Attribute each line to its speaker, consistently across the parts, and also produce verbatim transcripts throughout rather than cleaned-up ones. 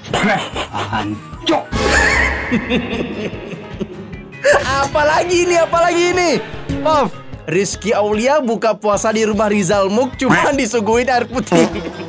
Speaker 1: Hancur.
Speaker 2: Apalagi ini, apalagi ini? Of, Rizky Aulia buka puasa di rumah Rizal Muk cuma disuguhin air putih.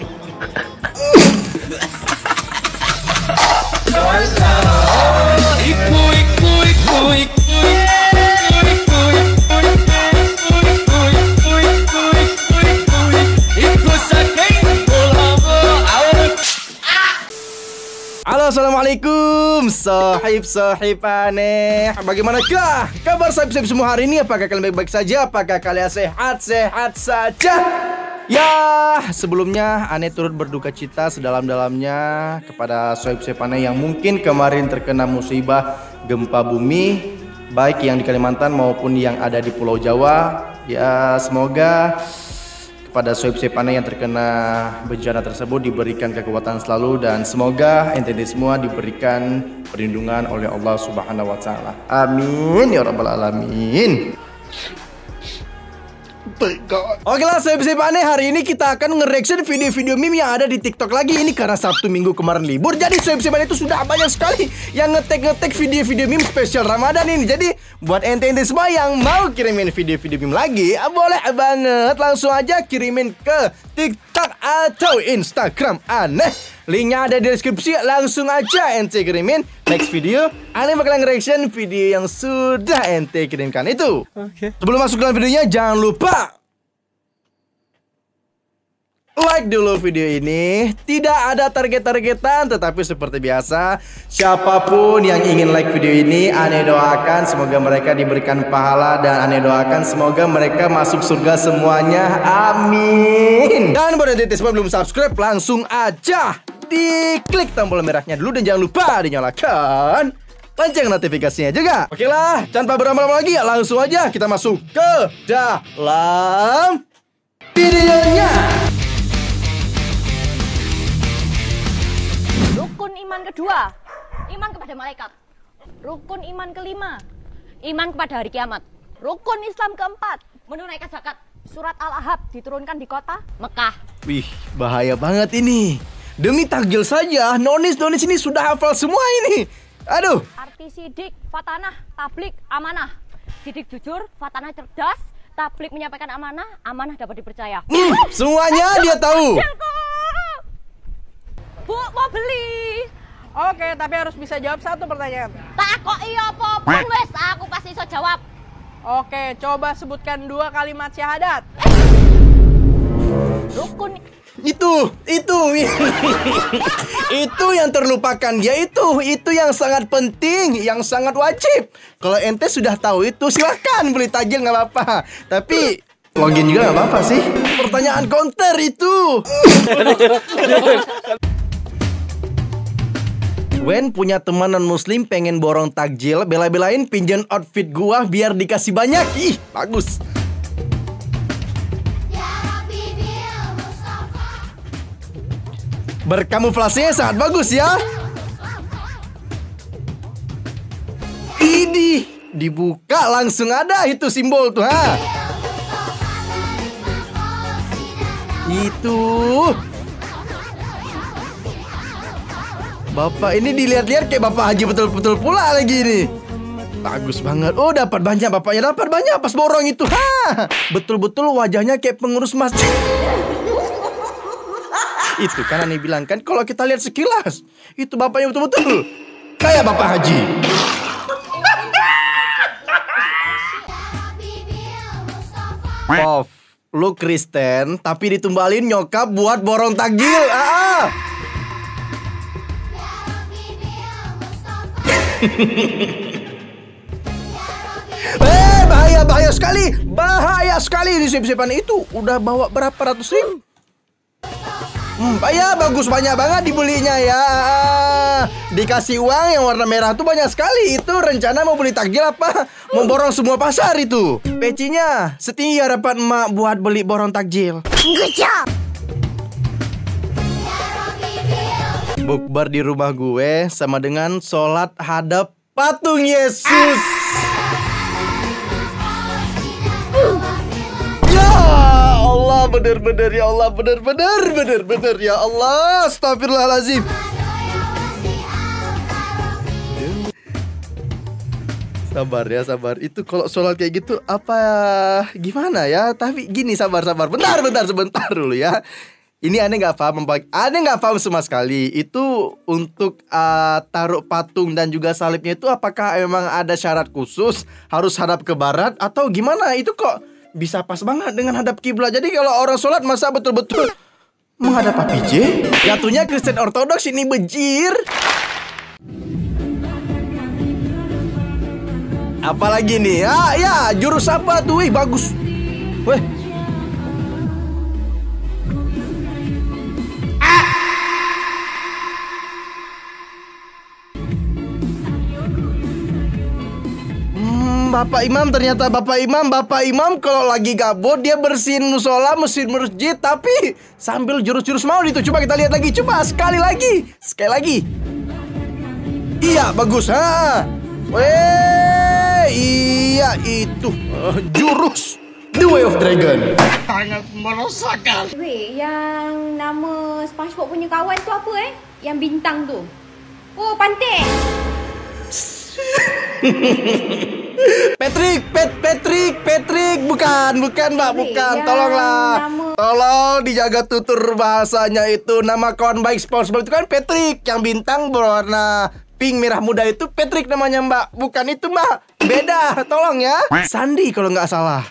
Speaker 2: Halo, assalamualaikum sahib-sahib aneh. Bagaimanakah kabar sahib-sahib semua hari ini? Apakah kalian baik-baik saja? Apakah kalian sehat-sehat saja? Ya, sebelumnya aneh turut berduka cita sedalam-dalamnya kepada sahib-sahib aneh yang mungkin kemarin terkena musibah gempa bumi, baik yang di Kalimantan maupun yang ada di Pulau Jawa. Ya, semoga kepada sahib-sahib aneh yang terkena bencana tersebut diberikan kekuatan selalu, dan semoga ente semua diberikan perlindungan oleh Allah Subhanahu wa taala. Amin ya rabbal alamin. Oke lah sahib-sahib aneh, hari ini kita akan nge-reaction video-video meme yang ada di TikTok lagi. Ini karena Sabtu Minggu kemarin libur, jadi sahib-sahib aneh itu sudah banyak sekali yang ngetek-ngetek video-video meme spesial Ramadan ini. Jadi buat ente-ente semua yang mau kirimin video-video meme lagi, boleh banget langsung aja kirimin ke TikTok atau Instagram aneh. Linknya ada di deskripsi, langsung aja ente kirimin. Next video, aneh bakalan nge-reaction video yang sudah ente kirimkan itu. Oke. Sebelum masuk dalam videonya, jangan lupa like dulu video ini. Tidak ada target-targetan, tetapi seperti biasa, siapapun yang ingin like video ini, aneh doakan semoga mereka diberikan pahala, dan aneh doakan semoga mereka masuk surga semuanya. Amin. Dan buat ente semua belum subscribe, langsung aja diklik tombol merahnya dulu, dan jangan lupa dinyalakan lonceng notifikasinya juga. Oke lah, tanpa berlama-lama lagi, langsung aja kita masuk ke dalam videonya.
Speaker 3: Rukun iman kedua, iman kepada malaikat. Rukun iman kelima, iman kepada hari kiamat. Rukun Islam keempat, menunaikan zakat. Surat Al-Ahzab diturunkan di kota Mekah. Wih,
Speaker 2: bahaya banget ini. Demi takjil saja, nonis-nonis ini sudah hafal semua ini. Aduh.
Speaker 3: Arti sidik, fatanah, tablik, amanah. Sidik jujur, fatanah cerdas, tablik menyampaikan amanah, amanah dapat dipercaya.
Speaker 2: Hmm, semuanya dia tahu.
Speaker 3: Bu, mau beli.
Speaker 4: Oke, tapi harus bisa jawab satu pertanyaan.
Speaker 3: Tak kok iya apa pun wes, aku pasti bisa jawab.
Speaker 4: Oke, coba sebutkan dua kalimat syahadat.
Speaker 3: Rukun
Speaker 2: itu, itu, itu yang terlupakan, yaitu itu yang sangat penting, yang sangat wajib. Kalau ente sudah tahu itu, silahkan beli takjil nggak apa-apa. Tapi login juga nggak apa-apa sih. Pertanyaan counter itu. Wen punya teman non muslim pengen borong takjil, bela-belain pinjam outfit gua biar dikasih banyak. Ih, bagus. Berkamuflasenya sangat bagus ya. Ini dibuka langsung ada itu simbol tuh, ha. Itu. Bapak ini dilihat-lihat kayak Bapak Haji betul-betul pula lagi ini. Bagus banget. Oh, dapat banyak, bapaknya dapat banyak pas borong itu. Ha, betul-betul wajahnya kayak pengurus masjid. Itu kan aneh bilang kan, kalau kita lihat sekilas, itu bapaknya betul-betul kayak Bapak Haji. Pof, lu Kristen tapi ditumbalin nyokap buat borong takjil. Ah. Eh, bahaya, bahaya sekali. Bahaya sekali di sip-sipan itu. Udah bawa berapa ratus ribu? Hmm, ya bagus, banyak banget dibelinya ya. Dikasih uang yang warna merah tuh banyak sekali. Itu rencana mau beli takjil apa? Mau borong semua pasar itu. Pecinya setinggi harapan emak buat beli borong takjil. Bukber di rumah gue sama dengan sholat hadap patung Yesus. Ya Allah, bener-bener ya Allah, bener-bener, bener-bener ya Allah, astagfirullahaladzim. Sabar ya, sabar. Itu kalau sholat kayak gitu apa gimana ya? Tapi gini, sabar, sabar. Bentar, bentar, sebentar dulu ya. Ini aneh nggak paham, aneh nggak paham sama sekali. Itu untuk uh, taruh patung dan juga salibnya itu apakah memang ada syarat khusus harus hadap ke barat atau gimana? Itu kok bisa pas banget dengan hadap kiblat. Jadi kalau orang sholat masa betul-betul menghadap apa P J? Jatuhnya Kristen Ortodoks ini bejir. Apalagi nih? Ya, ya, jurus apa tuh? Wih, bagus. Weh. Hmm, Bapak Imam, ternyata Bapak Imam, Bapak Imam kalau lagi gabut dia bersihin musola, mesin masjid, tapi sambil jurus-jurus mau itu. Coba kita lihat lagi, coba sekali lagi, sekali lagi. Iya, bagus. Ha. Weh, iya itu uh, jurus The Way of Dragon.
Speaker 1: Sangat merosakan.
Speaker 3: Weh, yang nama SpongeBob punya kawan tu apa eh? Yang bintang tu. Oh, Pantai.
Speaker 2: Patrick, Pet, Patrick, Patrick, bukan, bukan Mbak, bukan. Tolonglah, tolong dijaga tutur bahasanya itu. Nama kawan baik SpongeBob itu kan Patrick, yang bintang berwarna pink merah muda itu Patrick namanya Mbak. Bukan itu Mbak, beda, tolong ya. Sandi kalau nggak salah.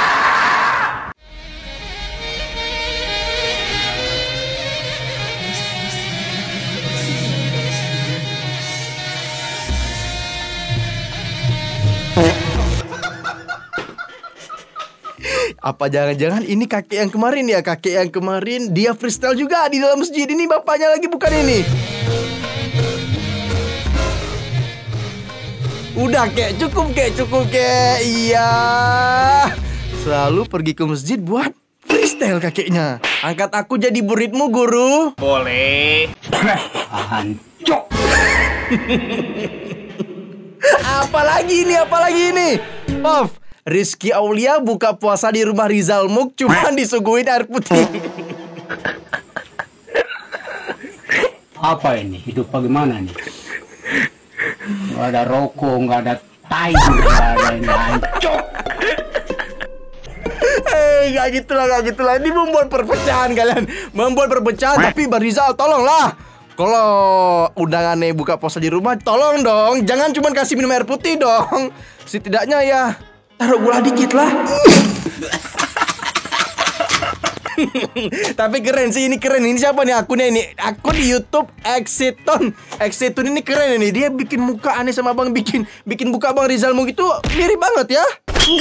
Speaker 2: Apa jangan-jangan ini kakek yang kemarin ya? Kakek yang kemarin dia freestyle juga di dalam masjid. Ini bapaknya lagi bukan ini? Udah kek, cukup kek, cukup kek. Iya. Selalu pergi ke masjid buat freestyle kakeknya. Angkat aku jadi muridmu, guru.
Speaker 1: Boleh. Hancur.
Speaker 2: Apalagi ini, apalagi ini. Puff. Rizky Aulia buka puasa di rumah Rizal Muk cuman disuguhin air putih.
Speaker 1: Apa ini? Hidup bagaimana nih? Gak ada rokok, gak ada tai, gak ada ini. Hancur.
Speaker 2: Eh, gak gitulah, gak gitulah. Ini membuat perpecahan kalian. Membuat perpecahan. Tapi Bang Rizal, tolonglah. Kalau undangannya buka puasa di rumah, tolong dong. Jangan cuma kasih minum air putih dong. Setidaknya ya taruh gula dikit lah. Tapi keren sih, ini keren. Ini siapa nih akunnya ini? Akun di YouTube Exiton. Exiton ini keren ini. Dia bikin muka aneh sama Bang bikin bikin muka Bang Rizal Muk itu mirip banget ya.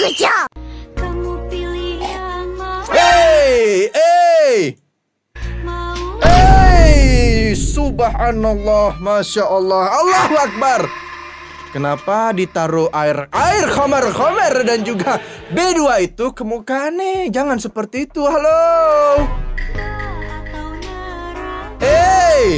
Speaker 2: Hey, hey. Hey, subhanallah, masya Allah, Allahu Akbar. Kenapa ditaruh air air khamar khamar dan juga B dua itu ke muka aneh? Jangan seperti itu. Halo. Hey.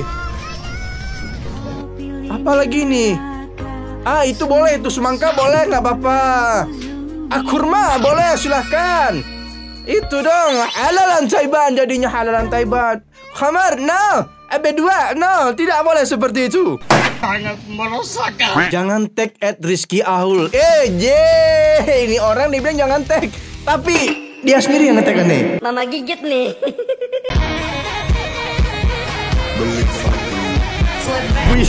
Speaker 2: Apa lagi nih? Ah, itu boleh, itu semangka boleh, nggak apa-apa. Ah, kurma boleh, silahkan. Itu dong, halalan taiban jadinya halalan taiban. Khamar, no. B dua, no, tidak boleh seperti itu.
Speaker 1: Sangat merosakan.
Speaker 2: Jangan tag at Rizky Aul. Eh, je, ini orang dibilang jangan tag, tapi dia sendiri yang nge-tag aneh.
Speaker 3: Mama gigit nih.
Speaker 2: Wih.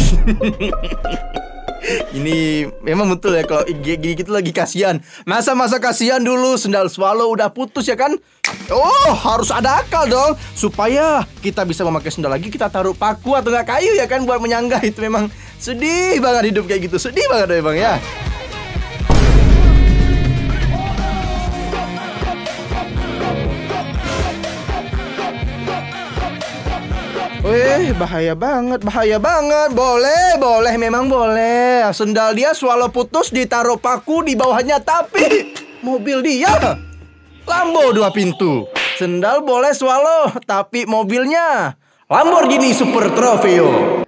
Speaker 2: Ini memang betul ya kalau gigi gitu lagi kasihan. Masa-masa kasihan dulu sendal swallow udah putus ya kan? Oh, harus ada akal dong supaya kita bisa memakai sendal lagi, kita taruh paku atau nggak kayu ya kan buat menyangga. Itu memang sedih banget hidup kayak gitu. Sedih banget memang ya. Wih, bahaya banget, bahaya banget. Boleh, boleh, memang boleh. Sendal dia swallow putus, ditaruh paku di bawahnya. Tapi mobil dia Lambo dua pintu. Sendal boleh swallow, tapi mobilnya Lamborghini Super Trofeo.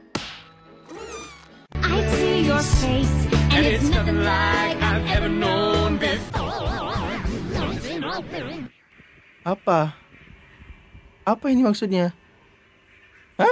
Speaker 2: Apa? Apa ini maksudnya? Hah?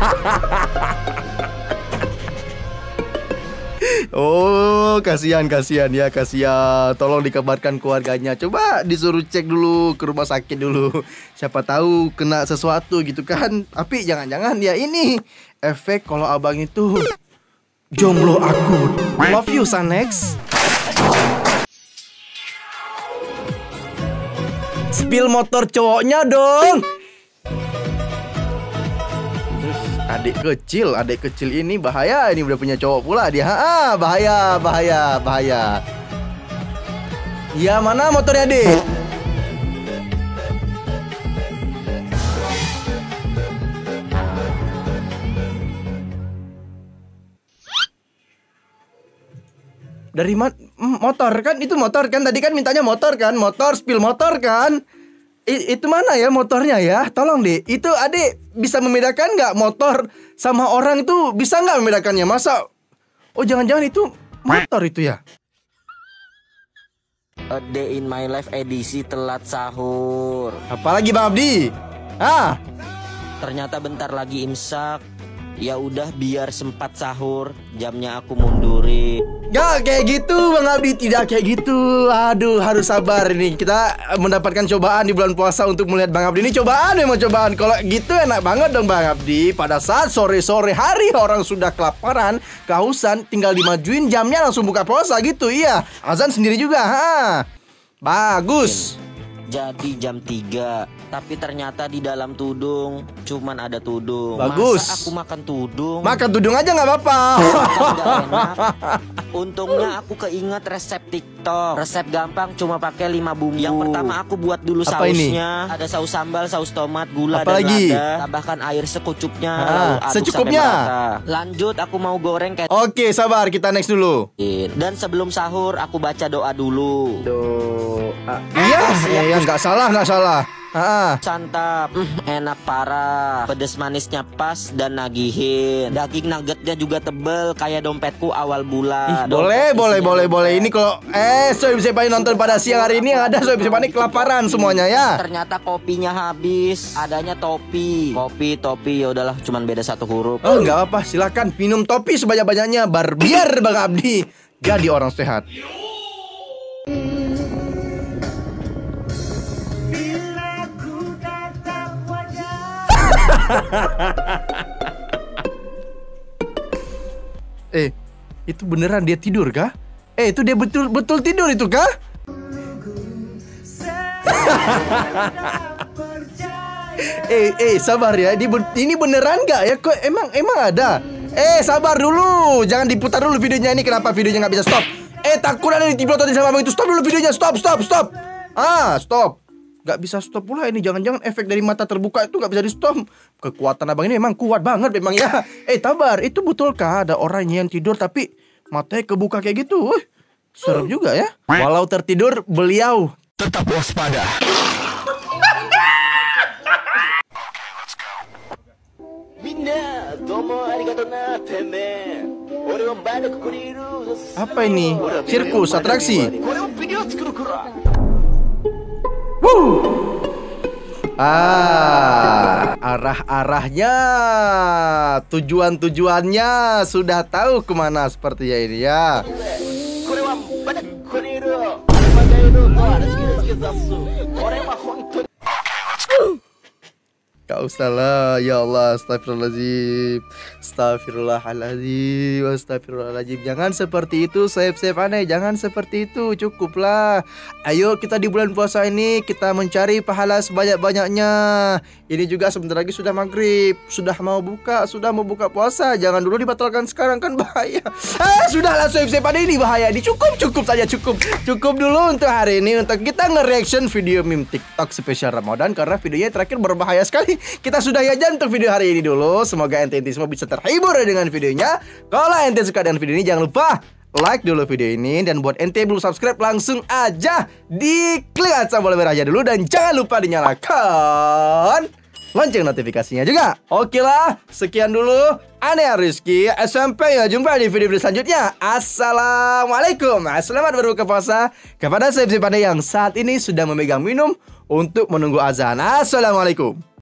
Speaker 2: Oh, kasihan kasihan ya, kasihan. Tolong dikabarkan keluarganya. Coba disuruh cek dulu ke rumah sakit dulu. Siapa tahu kena sesuatu gitu kan. Tapi jangan-jangan ya ini efek kalau abang itu jomblo akut. Love you, Sanex. Spill motor cowoknya dong. Adik kecil, adik kecil ini bahaya. Ini udah punya cowok pula dia. Ah, bahaya, bahaya, bahaya. Ya, mana motornya, Dek? Dari mana? Motor kan? Itu motor kan? Tadi kan mintanya motor kan? Motor, spill motor kan? I, itu mana ya motornya ya? Tolong deh. Itu adik bisa membedakan nggak motor sama orang itu? Bisa nggak membedakannya? Masa? Oh, jangan-jangan itu motor itu ya?
Speaker 5: A Day in My Life edisi telat sahur.
Speaker 2: Apalagi Bang Abdi? Ah,
Speaker 5: Ternyata bentar lagi imsak. Ya udah biar sempat sahur, jamnya aku mundurin.
Speaker 2: Gak kayak gitu Bang Abdi, tidak kayak gitu. Aduh, harus sabar ini. Kita mendapatkan cobaan di bulan puasa untuk melihat Bang Abdi. Ini cobaan memang cobaan. Kalau gitu enak banget dong Bang Abdi. Pada saat sore-sore hari orang sudah kelaparan, kehausan, tinggal dimajuin jamnya langsung buka puasa gitu. Iya, azan sendiri juga. Ha. Bagus.
Speaker 5: Jadi jam tiga, tapi ternyata di dalam tudung cuman ada tudung.
Speaker 2: Bagus.
Speaker 5: Masa aku makan tudung?
Speaker 2: Makan tudung aja nggak apa-apa.
Speaker 5: Kan nggak enak. Untungnya aku keinget resep TikTok. Resep gampang, cuma pakai lima bumbu. Yang pertama aku buat dulu
Speaker 2: Apa ini?
Speaker 5: sausnya. Ada saus sambal, saus tomat, gula
Speaker 2: Apa
Speaker 5: dan
Speaker 2: lagi?
Speaker 5: lada. Tambahkan air secukupnya.
Speaker 2: Ah,
Speaker 5: lalu aduk
Speaker 2: secukupnya.
Speaker 5: sampai merata. Lanjut aku mau goreng kayak.
Speaker 2: Oke, sabar, kita next dulu.
Speaker 5: Dan sebelum sahur aku baca doa dulu.
Speaker 2: Doa. Iya, iya, nggak salah, nggak salah. Ah,
Speaker 5: Santap, mm, enak parah. Pedes manisnya pas dan nagihin. Daging nuggetnya juga tebel kayak dompetku awal bulan.
Speaker 2: boleh,
Speaker 5: Dompet
Speaker 2: boleh,
Speaker 5: isinya
Speaker 2: boleh,
Speaker 5: dompet.
Speaker 2: boleh. Ini kalau eh Sob Bisa Pani nonton pada siang hari ini yang ada Sob Bisa Pani kelaparan semuanya ya.
Speaker 5: Ternyata kopinya habis, adanya topi. Kopi, topi, ya udahlah, cuman beda satu huruf.
Speaker 2: Oh, nggak apa, silakan minum topi sebanyak-banyaknya bar biar Bang Abdi jadi orang sehat. Eh, itu beneran dia tidur kah? Eh, itu dia betul-betul tidur itu kah? eh, eh, sabar ya. Ini, ini beneran gak ya? Kok emang emang ada? Eh, sabar dulu. Jangan diputar dulu videonya ini. Kenapa videonya nggak bisa stop? Eh, takut ada diplototin sama abang itu. Stop dulu videonya. Stop, stop, stop. Ah, stop. Gak bisa stop pula ini. Jangan-jangan efek dari mata terbuka itu gak bisa di stop. Kekuatan abang ini memang kuat banget memang ya. Eh, tabar, itu betulkah ada orang yang tidur tapi matanya kebuka kayak gitu? Wih, serem juga ya. Walau tertidur, beliau tetap waspada. Apa ini? Sirkus, atraksi. Wuh. Ah, arah-arahnya, tujuan-tujuannya sudah tahu kemana sepertinya ini ya. Gak usah lah, ya Allah, astagfirullahaladzim, astagfirullahaladzim, astagfirullahaladzim. Jangan seperti itu, Sohib-sohib aneh, jangan seperti itu, cukuplah. Ayo kita di bulan puasa ini, kita mencari pahala sebanyak-banyaknya. Ini juga sebentar lagi sudah maghrib, sudah mau buka, sudah mau buka puasa. Jangan dulu dibatalkan sekarang, kan bahaya. Ah, sudahlah Sohib-sohib aneh, ini bahaya. Ini cukup, cukup saja, cukup. Cukup dulu untuk hari ini, untuk kita nge-reaction video meme TikTok spesial Ramadan. Karena videonya terakhir berbahaya sekali. Kita sudah aja untuk video hari ini dulu. Semoga ente ente semua bisa terhibur dengan videonya. Kalau ente suka dengan video ini, jangan lupa like dulu video ini. Dan buat ente belum subscribe, langsung aja diklik tombol merahnya dulu. Dan jangan lupa dinyalakan lonceng notifikasinya juga. Oke lah, sekian dulu. Aneh Rizky, sampai ya jumpa di video-video selanjutnya. Assalamualaikum. Selamat berbuka puasa kepada Sohib-sohib Anda yang saat ini sudah memegang minum untuk menunggu azan. Assalamualaikum.